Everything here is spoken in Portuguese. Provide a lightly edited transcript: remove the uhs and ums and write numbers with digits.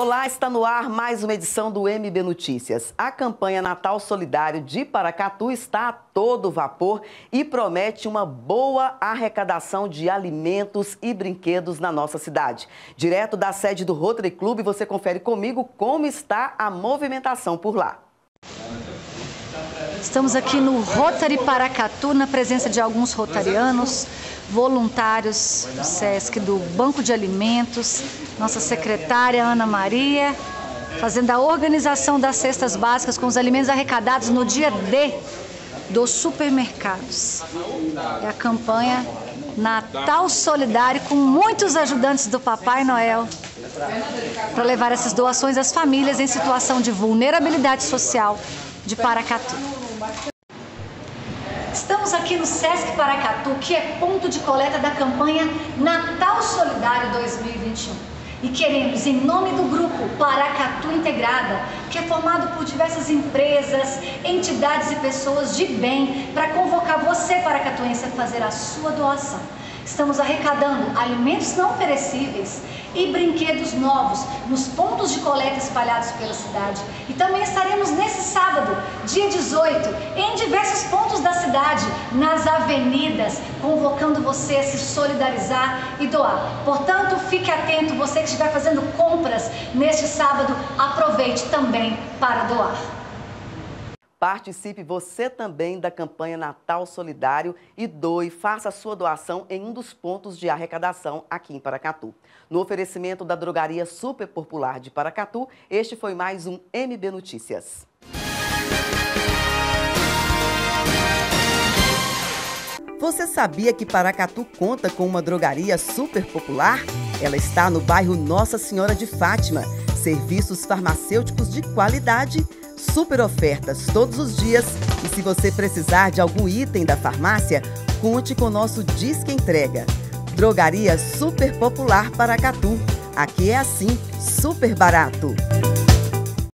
Olá, está no ar mais uma edição do MB Notícias. A campanha Natal Solidário de Paracatu está a todo vapor e promete uma boa arrecadação de alimentos e brinquedos na nossa cidade. Direto da sede do Rotary Club, você confere comigo como está a movimentação por lá. Estamos aqui no Rotary Paracatu, na presença de alguns rotarianos, voluntários do SESC, do Banco de Alimentos, nossa secretária Ana Maria, fazendo a organização das cestas básicas com os alimentos arrecadados no dia D dos supermercados. É a campanha Natal Solidário, com muitos ajudantes do Papai Noel, para levar essas doações às famílias em situação de vulnerabilidade social de Paracatu. Estamos aqui no Sesc Paracatu, que é ponto de coleta da campanha Natal Solidário 2021. E queremos, em nome do grupo Paracatu Integrada, que é formado por diversas empresas, entidades e pessoas de bem, para convocar você, paracatuense, a fazer a sua doação. Estamos arrecadando alimentos não perecíveis e brinquedos novos nos pontos de coleta espalhados pela cidade. E também estaremos nesse sábado, dia 18, em diversos pontos da cidade, nas avenidas, convocando você a se solidarizar e doar. Portanto, fique atento, você que estiver fazendo compras neste sábado, aproveite também para doar. Participe você também da campanha Natal Solidário e doe, faça a sua doação em um dos pontos de arrecadação aqui em Paracatu. No oferecimento da Drogaria Super Popular de Paracatu, este foi mais um MB Notícias. Você sabia que Paracatu conta com uma drogaria super popular? Ela está no bairro Nossa Senhora de Fátima. Serviços farmacêuticos de qualidade, super ofertas todos os dias. E se você precisar de algum item da farmácia, conte com o nosso Disque Entrega. Drogaria Super Popular Paracatu. Aqui é assim, super barato.